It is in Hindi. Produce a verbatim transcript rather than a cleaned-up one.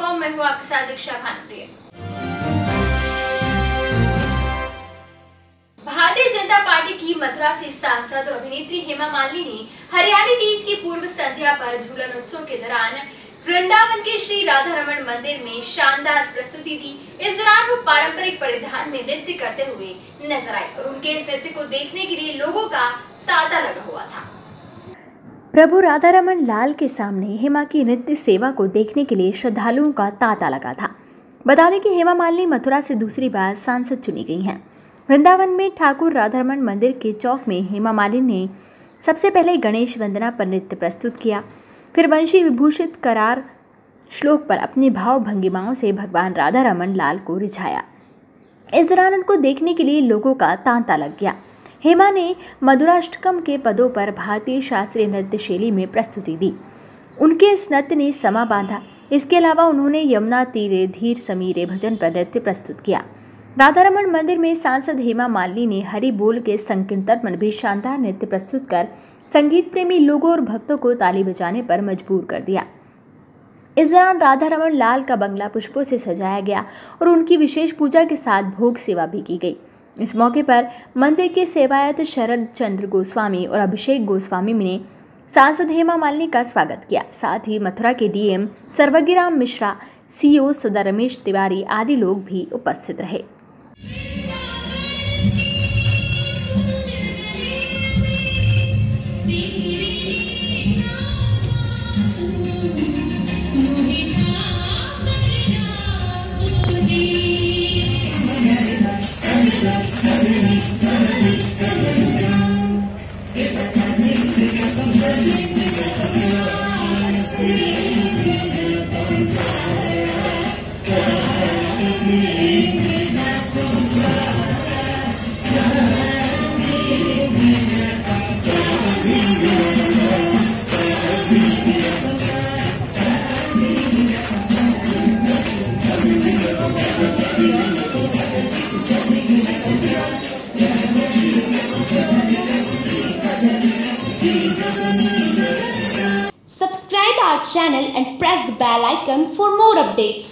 कॉम में हूँ आपके साथ दीक्षा भानुप्रिया। भारतीय जनता पार्टी की मथुरा से सांसद और अभिनेत्री हेमा मालिनी ने हरियाली तीज की पूर्व संध्या पर झूलन उत्सव के दौरान वृंदावन के श्री राधा रमण मंदिर में शानदार प्रस्तुति दी। इस दौरान वो पारंपरिक परिधान में नृत्य करते हुए नजर आई और उनके इस नृत्य को देखने के लिए लोगों का तांता लगा हुआ था। प्रभु राधा रमण लाल के सामने हेमा की नृत्य सेवा को देखने के लिए श्रद्धालुओं का तांता लगा था। बता दें कि हेमा मालिनी मथुरा से दूसरी बार सांसद चुनी गई हैं। वृंदावन में ठाकुर राधा रमण मंदिर के चौक में हेमा मालिनी ने सबसे पहले गणेश वंदना पर नृत्य प्रस्तुत किया, फिर वंशी विभूषित करार श्लोक पर अपनी भाव भंगिमाओं से भगवान राधा रमण लाल को रिझाया। इस दौरान उनको देखने के लिए लोगों का तांता लग गया। हेमा ने मधुराष्टकम के पदों पर भारतीय शास्त्रीय नृत्य शैली में प्रस्तुति दी। उनके इस नृत्य ने समा बांधा। इसके अलावा उन्होंने यमुना तीरे धीर समीरे भजन पर नृत्य प्रस्तुत किया। राधा रमण मंदिर में सांसद हेमा मालिनी ने हरि बोल के संकीर्तन में भी शानदार नृत्य प्रस्तुत कर संगीत प्रेमी लोगों और भक्तों को ताली बजाने पर मजबूर कर दिया। इस दौरान राधा रमण लाल का बंगला पुष्पों से सजाया गया और उनकी विशेष पूजा के साथ भोग सेवा भी की गई। इस मौके पर मंदिर के सेवायत शरद चंद्र गोस्वामी और अभिषेक गोस्वामी ने सांसद हेमा मालिनी का स्वागत किया। साथ ही मथुरा के डीएम सर्वज्ञराम मिश्रा, सीईओ सदा रमेश तिवारी आदि लोग भी उपस्थित रहे। Subscribe our channel and press the bell icon for more updates.